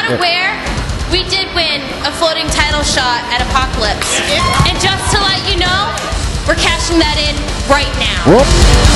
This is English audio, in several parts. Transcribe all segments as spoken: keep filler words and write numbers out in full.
not aware, we did win a floating title shot at Apocalypse. And just to let you know, we're cashing that in right now. Whoop.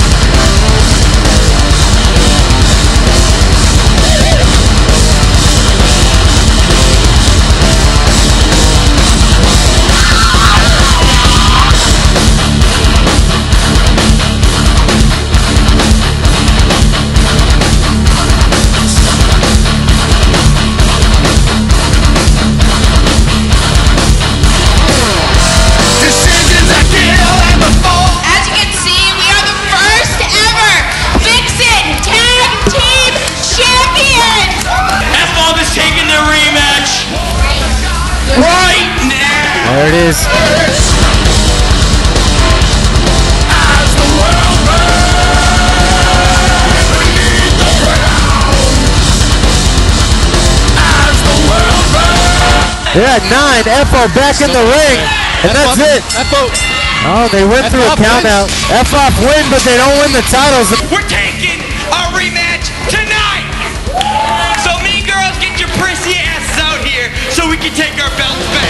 There it is. Yeah, nine. F O back in the ring, and that's it. Oh, they went through a count out. F off win, but they don't win the titles. We're taking a rematch tonight. So mean girls, get your prissy asses out here so we can take our belts back.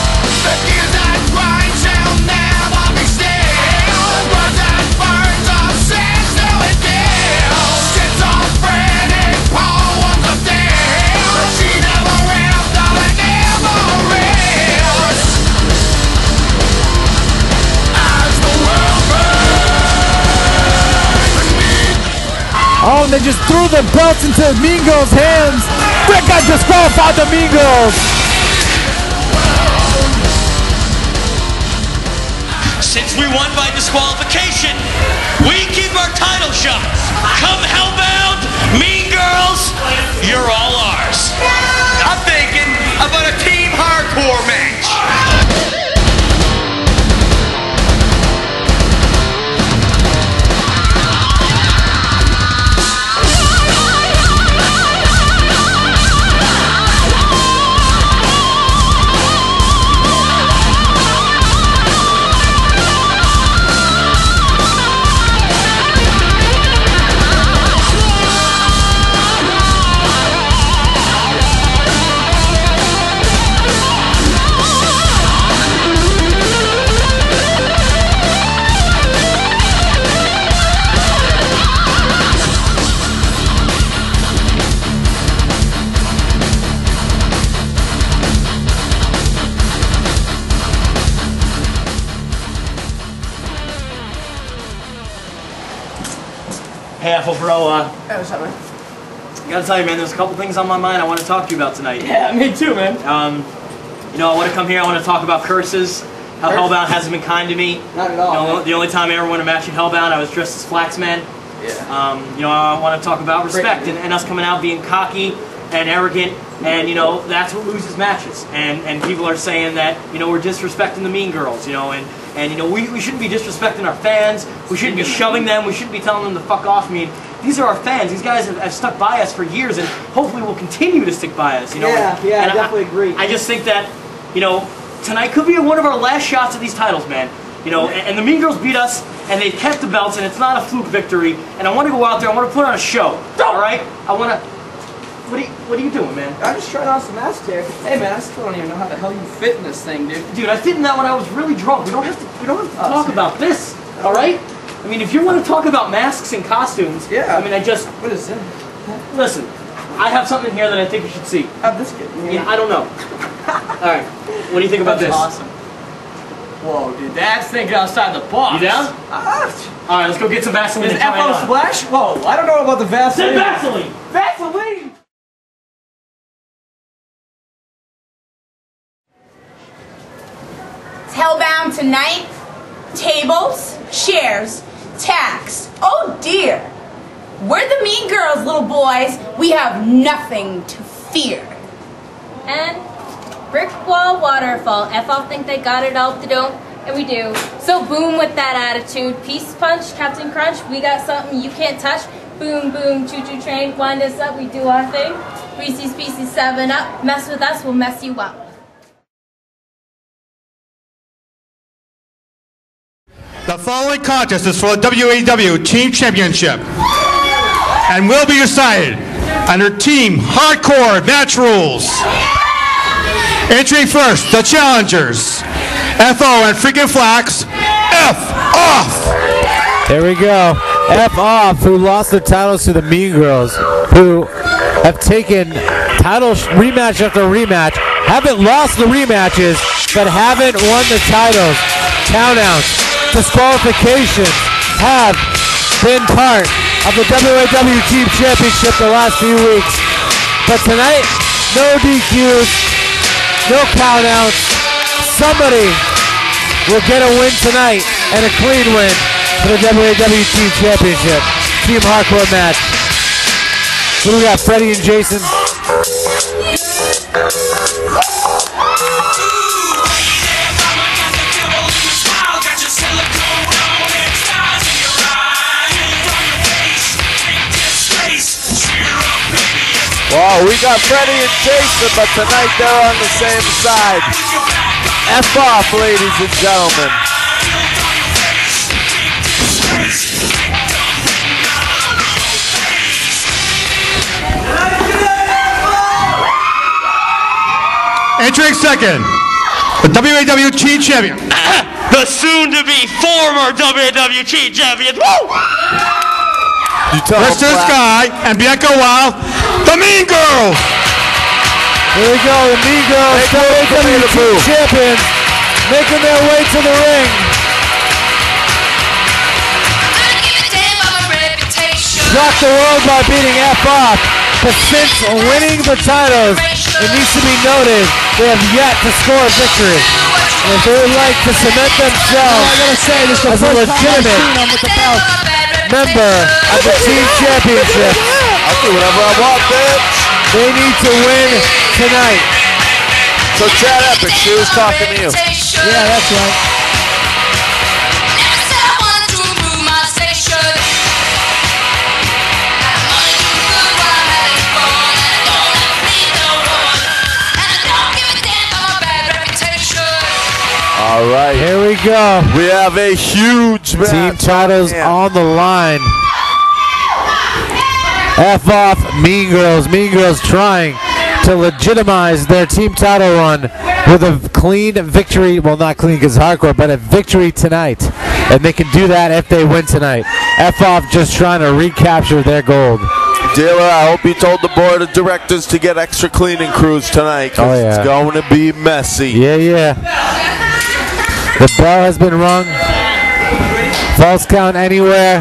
Oh, and they just threw the belts into Mean Girls' hands. Rick got disqualified the Mean Girls. Since we won by disqualification, we keep our title shots. Come Hellbound, Mean Girls, you're all ours. I'm thinking about a team hardcore match. Hey, Apple Bro, uh, Hey, what's up, man? I gotta tell you, man, there's a couple things on my mind I want to talk to you about tonight. Yeah, me too, man. Um, you know, I want to come here, I want to talk about curses, how Curse? Hellbound hasn't been kind to me. Not at all. You know, the only time I ever won a match in Hellbound, I was dressed as Flaxman. Yeah. Um, you know, I want to talk about respect and, and us coming out being cocky and arrogant, and, you know, that's what loses matches. And, and people are saying that, you know, we're disrespecting the Mean Girls, you know, and, and you know, we, we shouldn't be disrespecting our fans, we shouldn't be shoving them, we shouldn't be telling them to fuck off. I mean, these are our fans. These guys have, have stuck by us for years, and hopefully will continue to stick by us. You know, Yeah, and, yeah, and I definitely I, agree. I just think that, you know, tonight could be one of our last shots at these titles, man. You know, and, and the Mean Girls beat us, and they kept the belts, and it's not a fluke victory. And I want to go out there. I want to put on a show. All right? I want to. What are you What are you doing, man? I'm just trying on some masks here. Hey, man, I still don't even know how the hell you fit in this thing, dude. Dude, I fit in that when I was really drunk. We don't have to. We don't have to Oh, talk sorry. about this. All right? I mean, if you want to talk about masks and costumes, Yeah. I mean, I just What is that? listen. I have something here that I think you should see. How'd this get? Yeah, I don't know. All right. What do you think about That's this? awesome. Whoa, dude, that's thinking outside the box. You down? Ah, All right, let's go get some Vaseline. is and F try it O on. Splash? Whoa, I don't know about the Vaseline. Say Vaseline. Vaseline! It's Hellbound tonight. Tables, chairs, tax. Oh dear. We're the Mean Girls, little boys. We have nothing to fear. And brick wall waterfall. F all think they got it all, they don't, and we do. So boom with that attitude. Peace punch, Captain Crunch, we got something you can't touch. Boom, boom, choo-choo train, wind us up, we do our thing. Reese's Pieces, seven up, mess with us, we'll mess you up. The following contest is for the W A W Team Championship and will be decided under Team Hardcore match rules. Entering first, the challengers. F O and freaking Flax. F off. There we go. F off, who lost their titles to the Mean Girls, who have taken title rematch after rematch, haven't lost the rematches, but haven't won the titles. Countouts, disqualifications have been part of the W A W Team Championship the last few weeks. But tonight, no D Qs, no countouts. Somebody will get a win tonight and a clean win for the W A W Team Championship. Team Hardcore match. So we got Freddie and Jason. Well, we got Freddie and Jason, but tonight they're on the same side. F off, ladies and gentlemen. Entering second, the W A W Team Champion. The soon-to-be former W A W Team Champion. Woo! Mister Sky and Bianca Wild, the Mean Girls. Here we go, the Mean Girls, W A W Team Champions, making their way to the ring. Shocked the world by beating F off, but since winning the titles, it needs to be noted they have yet to score a victory. And if they would like to cement themselves as a legitimate member of the Team Championship, I'll do whatever I want, bitch. They need to win tonight. So Chad Epic, she was talking to you. Yeah, that's right. All right. Here we go. We have a huge match. Team titles on the line. F off, Mean Girls. Mean Girls trying to legitimize their team title run with a clean victory. Well, not clean because hardcore, but a victory tonight. And they can do that if they win tonight. F off just trying to recapture their gold. Dealer, I hope you told the board of directors to get extra cleaning crews tonight, because oh, yeah. it's going to be messy. Yeah, yeah. The bell has been rung. Falls count anywhere.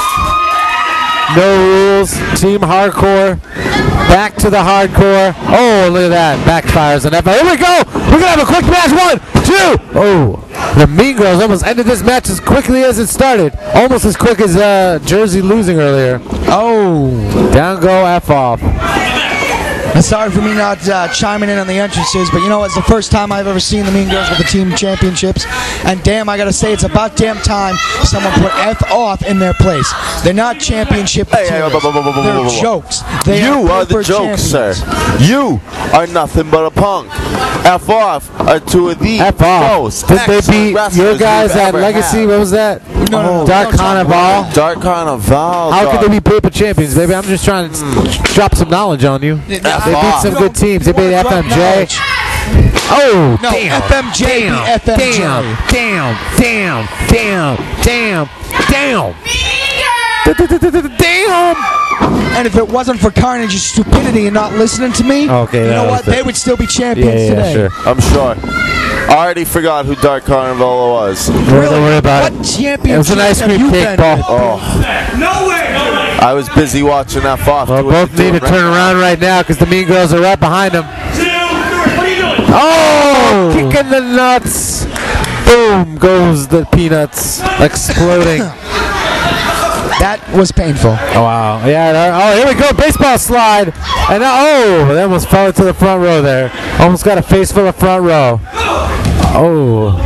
No rules. Team hardcore. Back to the hardcore. Oh, look at that. Backfires on F. Here we go. We're going to have a quick match. One, two. Oh, the Mean Girls almost ended this match as quickly as it started. Almost as quick as uh, Jersey losing earlier. Oh, down go F off. And sorry for me not uh, chiming in on the entrances, but you know, it's the first time I've ever seen the Mean Girls with the team championships. And damn, I gotta say, it's about damn time someone put F off in their place. They're not championship Hey, hey, materials. bu- bu- bu- bu- bu- They're bu- bu- jokes. They You are are the paper joke, sir. champions. You are nothing but a punk. F off are two of the F off. most Did they excellent beat wrestlers your guys we've at ever Legacy? had. What was that? No, no, no, Dark no, Carnival. Dark Carnival. How dog. could they be paper champions, baby? I'm just trying to s- drop some knowledge on you. They beat off. some You good don't- teams. They you beat wanna F M drop J. knowledge. Oh, No, damn. F M J damn, beat F M J. damn, damn, damn, damn, damn, damn. Damn. And if it wasn't for Carnage's stupidity and not listening to me, Okay, you that know was what? it. They would still be Yeah, champions yeah, today. sure. I'm sure. I already forgot who Dark Carnival was. Don't worry about What it. championship It was an ice have cream you cake been ball. with? Oh, No way! No way! I was busy watching F off. Well, doing both what they're need to doing turn right around right now because the Mean Girls are right behind them. Two, three, what are you doing? Oh, kicking the nuts. Boom goes the peanuts, exploding. That was painful. Oh, wow. Yeah. that- Oh, here we go. Baseball slide. And now, oh, they almost fell into the front row there. Almost got a face full of front row. Oh.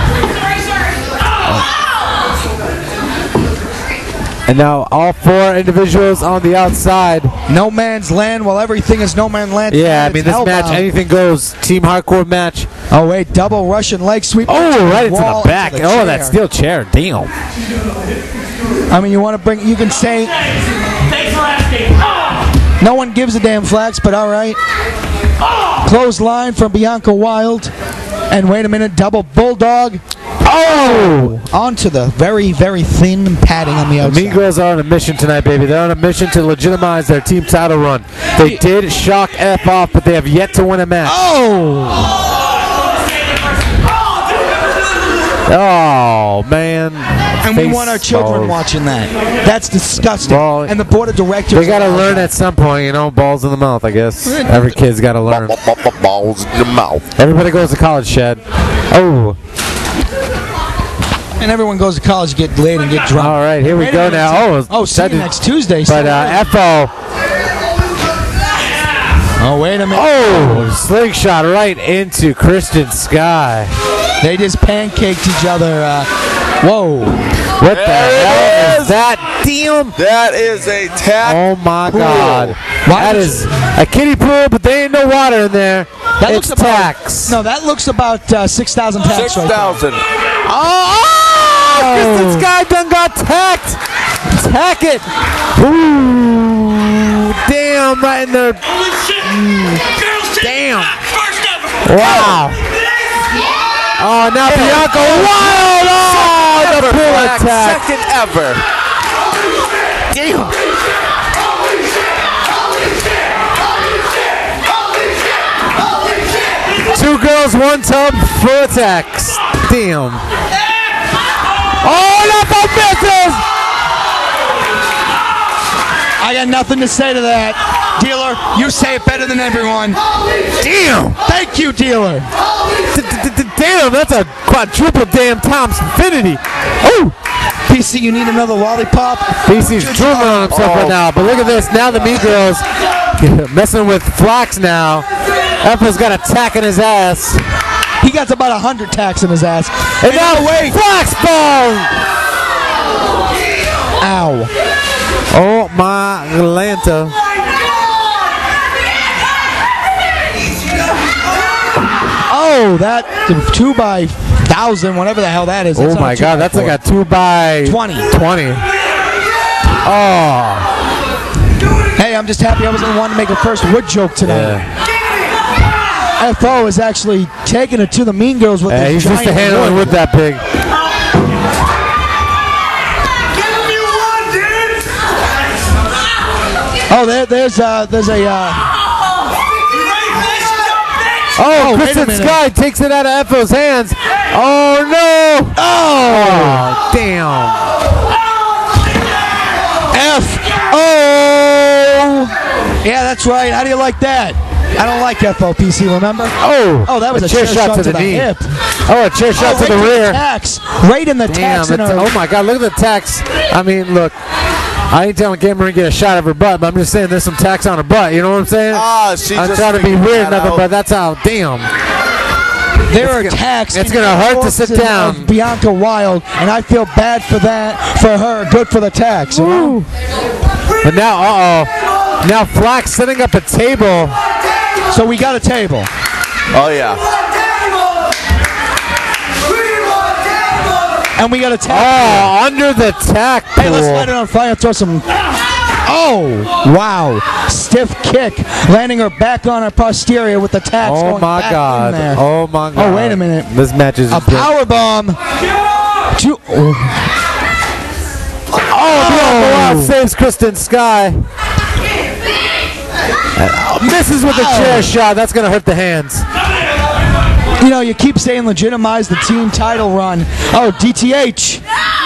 And now all four individuals on the outside. No man's land. Well, everything is no man's land. Yeah, I It's mean, this Hellbound. match, anything goes. Team hardcore match. Oh wait, double Russian leg sweep. Oh, right into Wall the back. the Oh, that chair. steel chair. Damn. I mean, you want to bring? You can say. Thanks for asking. Oh! No one gives a damn, Flax, but all right. Close line from Bianca Wild. And wait a minute, double bulldog. Oh! Onto the very, very thin padding on the outside. The Mean Girls are on a mission tonight, baby. They're on a mission to legitimize their team title run. They did shock F off, but they have yet to win a match. Oh! Oh, man. And we want our children balls. watching that. That's disgusting. Well, and the board of directors... They got to learn at some point, you know, balls in the mouth, I guess. Every kid's got to learn. Balls in the mouth. Everybody goes to college, Shad. Oh. And everyone goes to college to get laid and get drunk. All right, here we Wait go a minute. now. Oh, oh see you next Tuesday. But uh, F O. Oh, wait a minute. Oh, slingshot right into Kristen Sky. They just pancaked each other. Uh, whoa. What the hell is that? Damn. That is a tack. Oh, my pool. God. Why that is a kiddie pool, but there ain't no water in there. That it's looks about, tax. No, that looks about uh, six thousand tax Six thousand. right Oh, oh! Kristen Sky done got tacked. Tack it. Ooh, damn, right in there. Holy shit! Girls take Damn. it back. First ever. Wow. Oh, now Bianca Wild. Oh, the pull attack. Second ever. Damn. Two girls, one tub, full attacks. Damn. Oh, that ball misses. I got nothing to say to that. Dealer, you say it better than everyone. Damn. Thank you, Dealer. Damn, that's a quadruple damn Tom's Infinity. Oh. P C, you need another lollipop? P C's drooling on himself Oh. right now. But look at this. Now the Mean Girls messing with Flax now. Effa's got a tack in his ass. He got about a hundred tacks in his ass. And, And now now wait. Flax bone. Ow. Oh my Atlanta. Oh, that two by thousand, whatever the hell that is. That's Oh not my a two God, by that's four. like a two by twenty. twenty. Oh. Hey, I'm just happy I wasn't the one to make a first wood joke tonight. Yeah. F O is actually taking it to the Mean Girls with Yeah, this he's just giant a handling wood. with that big. Oh, there, there's uh, there's a. Uh, Oh, Oh, wait a Kristen minute. Sky takes it out of F O's hands. Oh no! Oh, damn! F O. Yeah, that's right. How do you like that? I don't like F O, P C, remember? Oh! Oh, that was a, chair shot to the, knee. hip. Oh, a chair shot Oh, to right the rear. Tax. Right in the Damn! tax. in it's- her- Oh my God! Look at the tax. I mean, look. I ain't telling Cameron to get a shot of her butt, but I'm just saying there's some tax on her butt. You know what I'm saying? Ah, she I'm just trying to be figured weird, that nothing, out. but that's how. Damn. There are attacks. it's in gonna the hurt to sit forces down. of Bianca Wild, and I feel bad for that, for her. Good for the tax. You know? But now, uh oh. Now Flax setting up a table. So we got a table. Oh yeah. And we got a tack. Oh, under the tack Hey, let's light it pool. on fire and throw some. Oh, wow. Stiff kick. Landing her back on her posterior with the tax Oh going my back God. in there. Oh my God. Oh, wait a minute. This match is A power bomb. Two. Oh. Oh, Bianca Wild saves Kristen Sky. Uh, misses with a chair shot. That's going to hurt the hands. You know, you keep saying legitimize the team title run. Oh, D T H.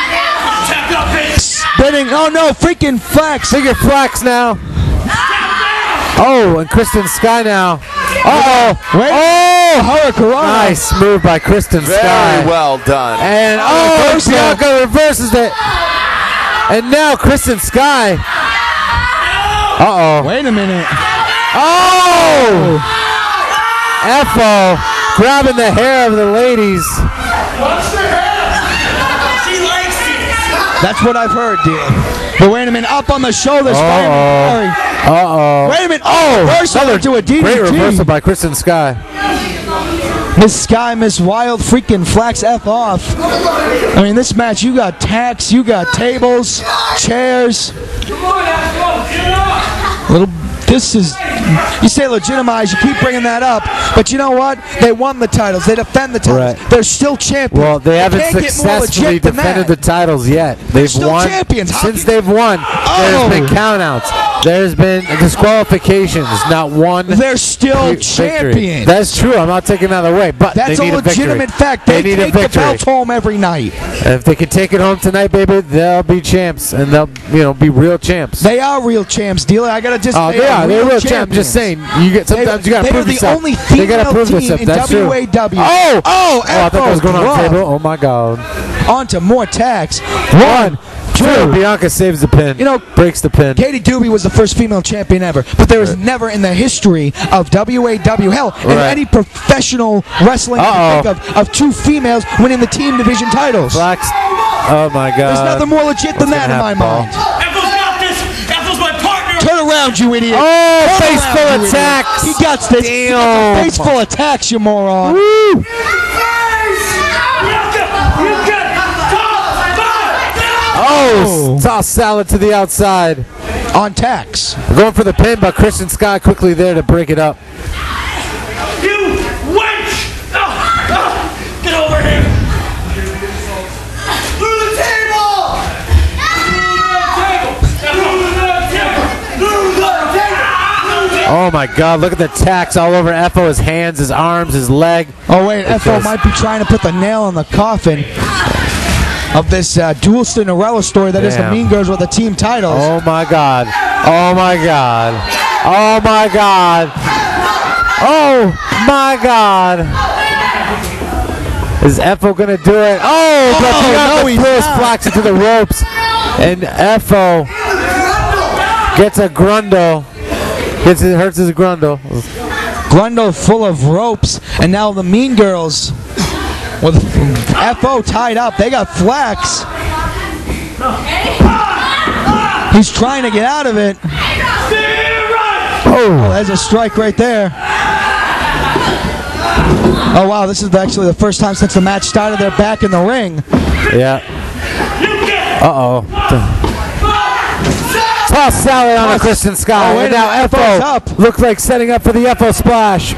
Spinning. Oh, no. Freaking Flex. Figure Flax now. Oh, and Kristen Sky now. Uh-oh. Wait. Oh, Hurricane. nice move by Kristen Very Sky. well done. And oh, reversal. Bianca reverses it. And now Kristen Sky. Uh-oh. Wait a minute. Oh! F O grabbing the hair of the ladies. That's what I've heard, dear. But wait a minute. Up on the shoulders. Uh-oh. Uh-oh. Wait a minute. Oh, reversal to a D D T. Great reversal by Kristen Sky. Miss Sky, Miss Wild, freaking Flax F off. I mean, this match, you got tacks, you got tables, chairs. Little This is, you say legitimize, you keep bringing that up, but you know what? They won the titles. They defend the titles. Right. They're still champions. Well, they, they haven't can't successfully get more legit than defended that. the titles yet. They've still won champions. How since can- they've won. Oh. There's been countouts. There's been disqualifications. Not one. They're still victory. champions. That's true. I'm not taking that away, but That's they need a a victory. legitimate fact. They, They, need take a the victory. belts home every night. And if they can take it home tonight, baby, they'll be champs, and they'll, you know, be real champs. They are real champs, dealer. I gotta just. Oh, they are. They're real champs. I'm just saying. You get sometimes you gotta they prove are the yourself. only They gotta female prove team themselves. in That's W true. A W. Oh, oh, oh! I thought that was going on the F O, table. Oh my God! On to more tags. One, two. Bianca saves the pin. You know, breaks the pin. Katie Doobie was the first female champion ever, but there was Right. never in the history of W A W, hell, in Right. any professional wrestling, you Uh-oh. can think of, of two females winning the team division titles. Flax. Oh my God! There's nothing more legit than What's that in gonna my happen, Paul? mind. Ethel's got this. Ethel's my partner. Turn around, you idiot. Oh, Turn face around, full you of idiot. attacks. He got this. He got Damn. the face full of attacks, you moron. Woo! Oh, toss salad to the outside. On tax. Going for the pin, but Christian Sky quickly there to break it up. You wench! Oh, oh, get over here! Through the table! Through the table! Through the table! Oh my God! Look at the tacks all over F O. His hands, his arms, his leg. Oh wait, F O feels- might be trying to put the nail in the coffin of this uh, dual Cinderella story that is the Damn. Mean Girls with the team titles. Oh my God! Oh my God! Oh my God! Oh my God! Is F O gonna do it? Oh, but Oh, Bianca no, he's throws not. Flax into the ropes, and F O gets a grundle. Gets it hurts his grundle. Grundle full of ropes, and now the Mean Girls with F O tied up. They got Flax. He's trying to get out of it. Oh, there's a strike right there. Oh wow, this is actually the first time since the match started they're back in the ring. Yeah. Uh oh. Toss salad on a Christian Sky. Oh, wait and now a minute, F F O's O up. looks like setting up for the F O splash.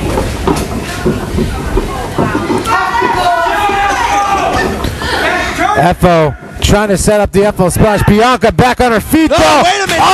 F O trying to set up the F O splash. Bianca back on her feet. Oh, though. wait a minute.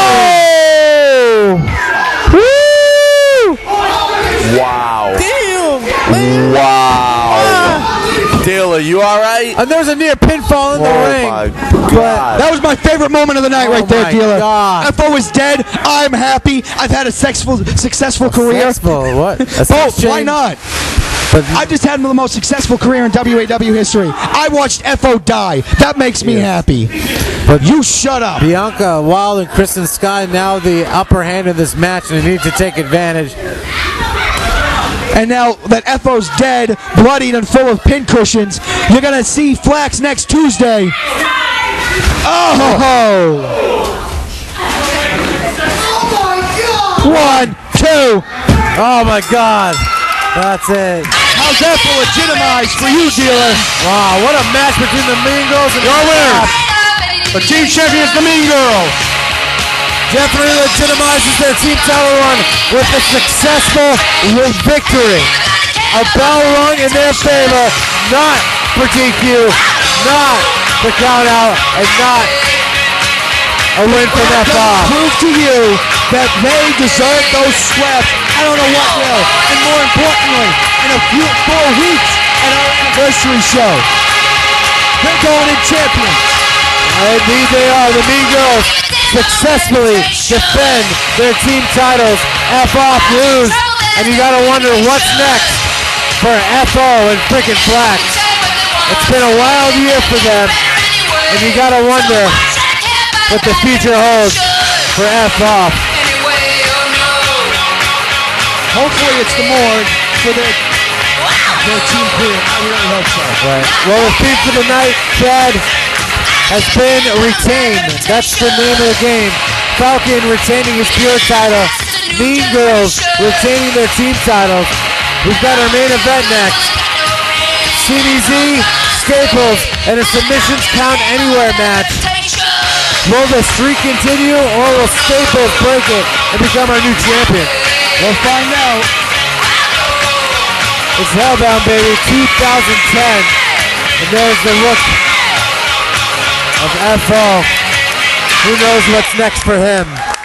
Oh! Woo! Wow. Damn! Wow. Dealer, you all right? And there's a near pinfall in the Oh ring. my But God. That was my favorite moment of the night Oh right there, my dealer. God. F O is dead. I'm happy. I've had a successful, successful career. Successful, what? A Oh, sex why change? not? But I've just had the most successful career in W A W history. I watched F O die. That makes me happy. But You shut up. Bianca Wild and Kristen Sky now the upper hand in this match, and they need to take advantage. And now that F O's dead, bloodied, and full of pin cushions, you're going to see Flax next Tuesday. Oh! One, two. Oh my God, that's it. How's that for legitimized for you, dealer? Wow, what a match between the Mean Girls and Your winner, the team champions, the Mean Girls. definitely legitimizes their team title run with a successful victory. A bell rung in their favor, not for D Q, not for count out, and not a win for F O. Prove to you that they deserve those slaps. I don't know what will. And more importantly, in a few four weeks at our anniversary show, they're going in champions. Indeed they are. The Mean Girls successfully defend their team titles. F off lose. And you gotta wonder what's next for F O and frickin' Flax. It's been a wild year for them. And you gotta wonder what the future holds for F off. Hopefully it's the morgue for their, their team career. I really hope so. Right. Well, the theme for the night, Chad, has been retained. That's the name of the game. Falcon retaining his pure title. Mean Girls retaining their team titles. We've got our main event next. C D Z, Staples, and a submissions count anywhere match. Will the streak continue or will Staples break it? and become our new champion? We'll find out. It's Hellbound, baby, two thousand ten. And there's the look of F O. Who knows what's next for him?